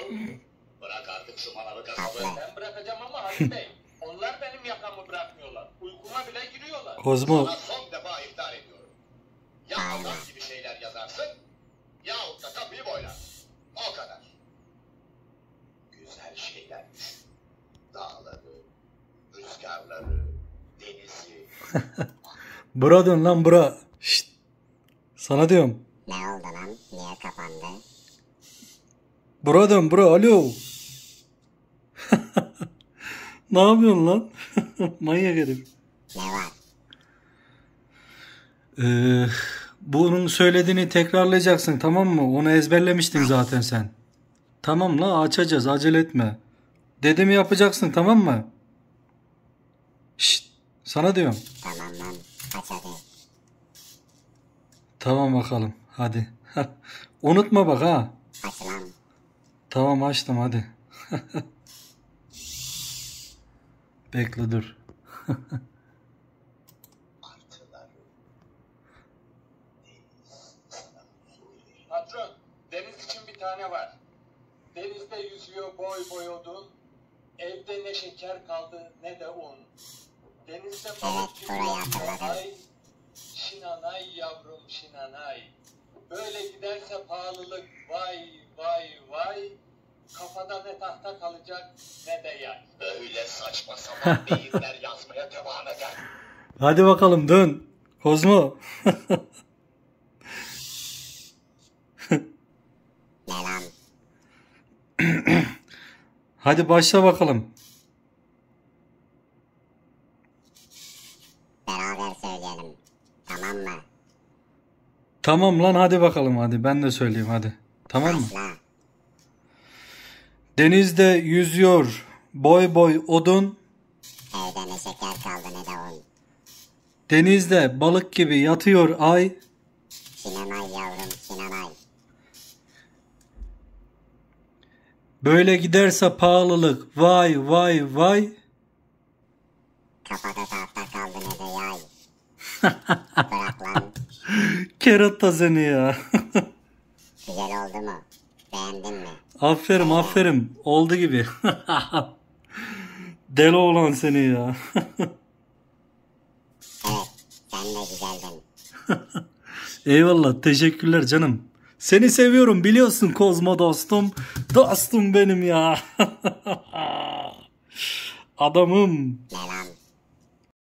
Bırak artık şu manavı kasabı. Ben bırakacağım ama Halit Bey. Onlar benim yakamı bırakmıyorlar. Uykuma bile giriyorlar. Kozmo. Sana son defa ihtar ediyorum. Ya Allah gibi şeyler yazarsın, yahut da kapıyı boylarsın. O kadar. Güzel şeyler düşün. Dağları, rüzgarları, denizi. Bura dön lan bura. Şşt. Sana diyorum. Ne oldu lan? Niye kapandı? Bura dön bura. Alo. Ne yapıyorsun lan? Manyak herif. Ne var? Bunun söylediğini tekrarlayacaksın, tamam mı? Onu ezberlemiştin zaten sen. Tamam la, açacağız, acele etme. Dediğimi yapacaksın, tamam mı? Şşt, sana diyorum. Tamam lan. Aç hadi. Tamam bakalım, hadi. Unutma bak ha. Aç lan. Tamam, açtım hadi. Bekle dur. Patron, deniz için bir tane var. Denizde yüzüyor boy boy odun. Evde ne şeker kaldı ne de un. Denizde balık gibi burayı yapıyor hatırladım. ay. Şinanay yavrum şinanay. Böyle giderse pahalılık vay vay vay. Kafada ne tahta kalacak ne de yay. Böyle saçma sapan beyinler yazmaya devam eder. Hadi bakalım dön. Kozmo. Ne lan? Hadi başla bakalım. Beraber söyleyelim. Tamam mı? Tamam lan, hadi bakalım, hadi ben de söyleyeyim hadi. Tamam mı? Başla. Denizde yüzüyor boy boy odun. Evde ne şeker kaldı ne de un. Denizde balık gibi yatıyor ay. Şinanay yavrum şinanay. Böyle giderse pahalılık vay vay vay. Kafada tahta kaldı ne de yay. Bırak lan. Kerata seni ya. Güzel oldu mu? Beğendin mi? Aferin aferin, oldu gibi. Deli olan seni ya. Evet. Sen de güzeldin. Eyvallah, teşekkürler canım. Seni seviyorum biliyorsun Kozmo dostum. Dostum benim ya. Adamım. Ne lan?